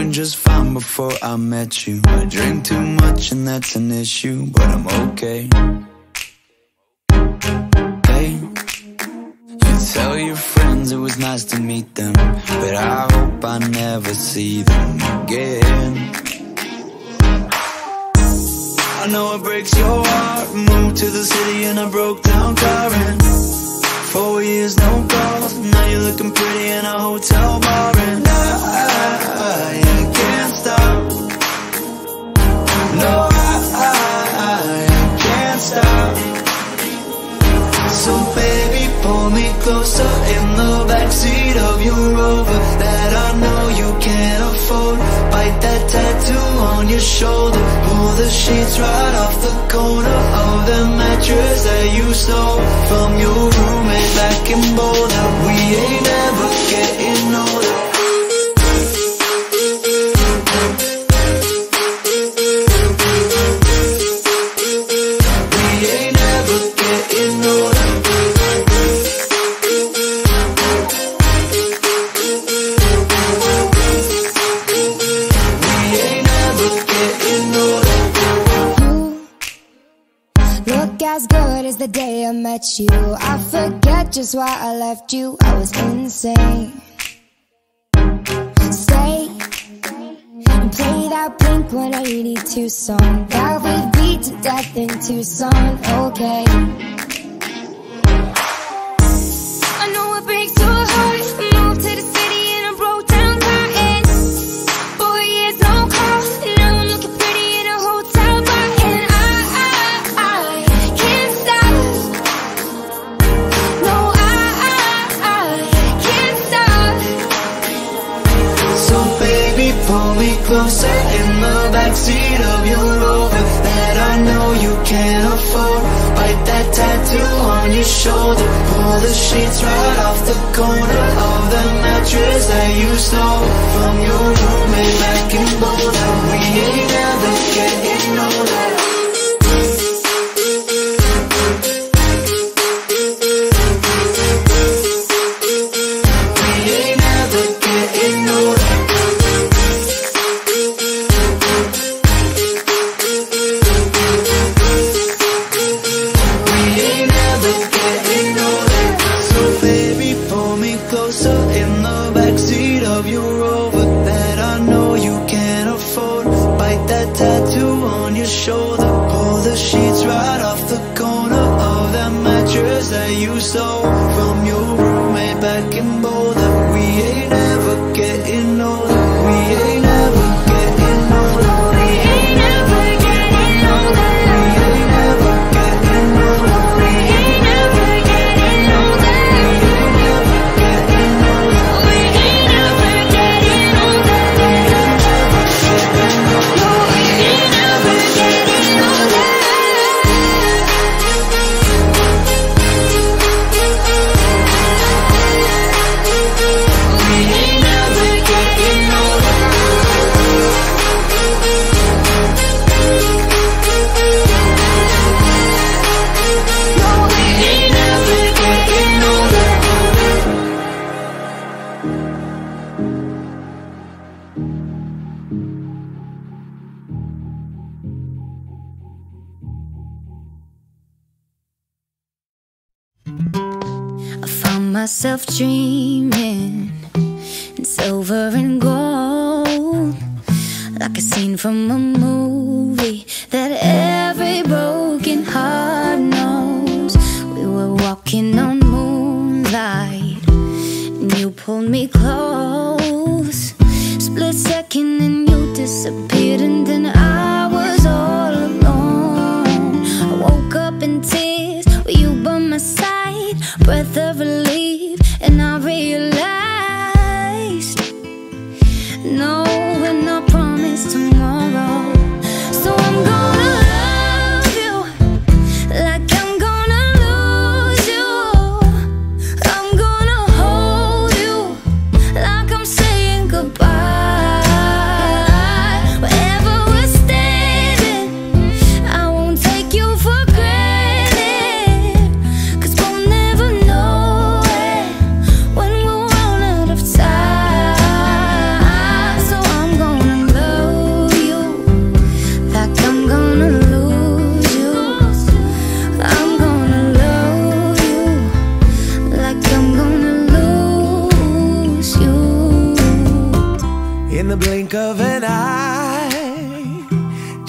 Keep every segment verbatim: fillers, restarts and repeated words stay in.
doing just fine before I met you. I drink too much and that's an issue, but I'm okay. Hey, you tell your friends it was nice to meet them, but I hope I never see them again. I know it breaks your heart. Moved to the city in a broke down car, and four years no calls. Now you're looking pretty in a hotel bar, and I, I, I can't stop. No, I, I, I can't stop. So baby, pull me closer in the backseat of your Rover that I know you can't afford. Bite that tattoo on your shoulder. Pull the sheets right off the corner of the mattress that you stole from your roommate back in Boulder. We ain't ever getting older. We ain't ever getting older. As good as the day I met you, I forget just why I left you. I was insane. Stay and play that Blink one eighty-two song that we beat to death in Tucson. Okay, I know it breaks your heart. Moved to the city in a broke down car, and four years no call. Now I'm looking pretty in a hotel bar, and I, I, I can't stop. No, I, I, I can't stop. So baby, pull me closer in the backseat of your Rover that I know you can't afford. Bite that tattoo on your shoulder. Pull the sheets right off the corner of the mattress that you stole from your roommate back in Boulder. We ain't ever getting older. We ain't ever getting older. In the backseat of your Rover that I know you can't afford. Bite that tattoo on your shoulder. Pull the sheets right off the corner of that mattress that you stole from your roommate back in Boulder. We ain't ever getting older. We ain't ever getting older. We ain't ever getting older. We ain't ever getting older. We ain't ever getting older. Myself dreaming in silver and gold, like a scene from a movie that every broken heart knows. We were walking on moonlight and you pulled me close. Split second and you disappeared, and then I was all alone. I woke up in tears with you by my side, breath of relief, and I realized no, we're not promised tomorrow. So I'm gonna love you like I'm gonna lose you. I'm gonna hold you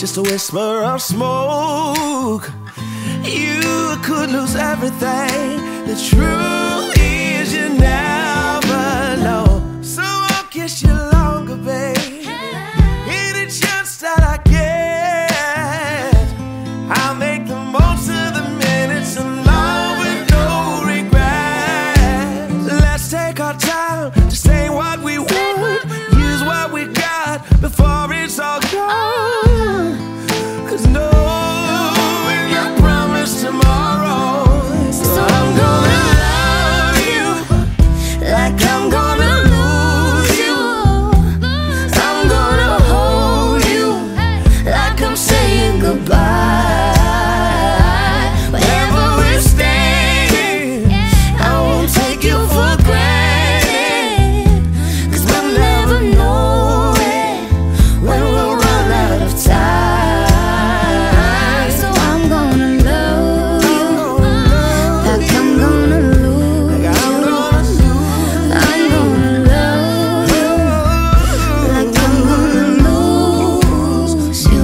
just a whisper of smoke. You could lose everything. The truth is you never know. So I'll kiss you longer, babe. Any chance that I get, I'll make the most of the minutes in love with no regrets. Let's take our time to say what we want, use what we got before it's all gone. Cause knowing you promise tomorrow, so I'm gonna love you like I'm gonna lose you. I'm gonna hold you like I'm saying goodbye. Wherever we're staying, I won't take you for granted. Cause we'll never know it when we'll run out of time. So I'm gonna love you like I'm gonna lose you. I'm gonna love you like I'm gonna lose you.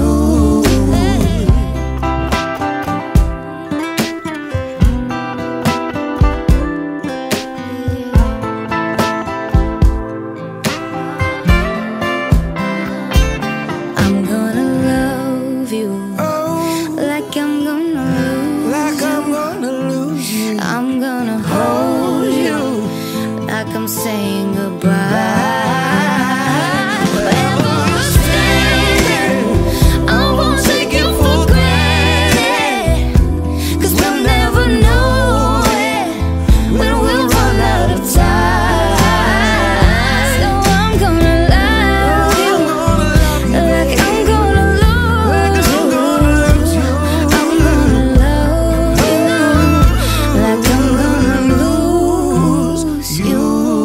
I'm gonna love you like I'm gonna lose Like I'm gonna lose you. I'm gonna hold you like I'm saying goodbye. Wherever we're staying, I won't take you for granted. Cause we'll never know it when we'll run out of time. So I'm gonna love you like I'm gonna lose you. I'm gonna love you like I'm gonna lose you.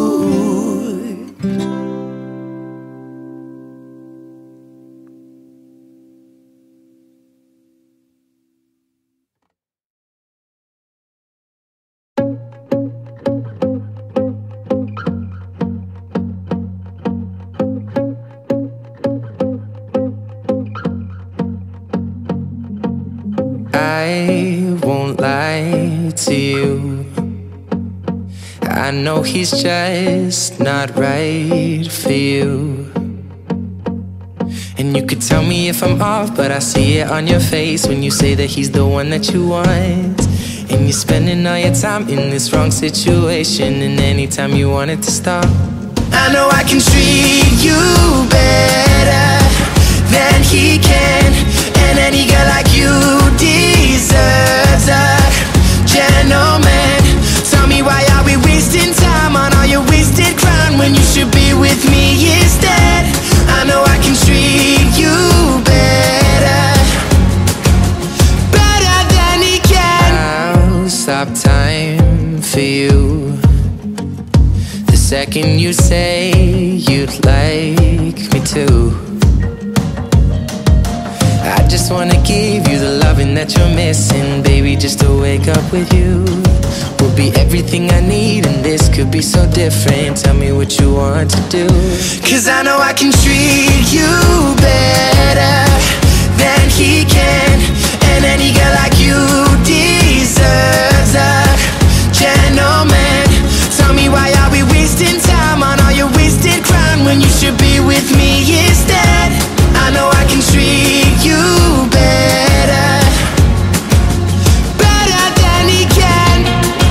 I won't lie to you. I know he's just not right for you. And you could tell me if I'm off, but I see it on your face when you say that he's the one that you want. And you're spending all your time in this wrong situation, and anytime you want it to stop, I know I can treat you better than he can. And any girl like you deserves a gentleman. Tell me, why are we wasting time on all your wasted crown when you should be with me instead? I know I can treat you better, better than he can. I'll stop time for you the second you say you'd like me to. I just wanna give you the loving that you're missing, baby. Just to wake up with you will be everything I need, and this could be so different. Tell me what you want to do. Cause I know I can treat you better than he can. And any girl like you deserves a gentleman. Tell me, why are we wasting time on all your wasted crown when you should be with me instead? I know I can treat you better, better than he can,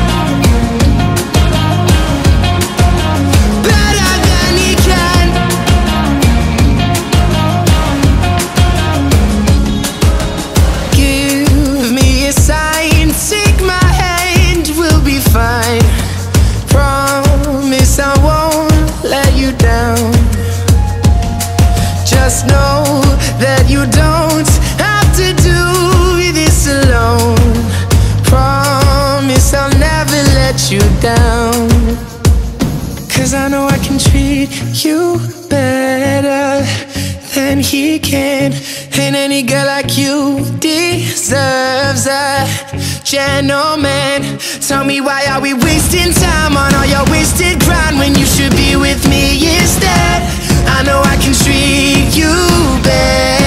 better than he can. Give me a sign, take my hand, we'll be fine. Promise I won't let you down. Just know that you don't have to do this alone. Promise I'll never let you down. Cause I know I can treat you better than he can. And any girl like you deserves a gentleman. Tell me, why are we wasting time on all your wasted grind when you should be with me instead? I know I can treat you better.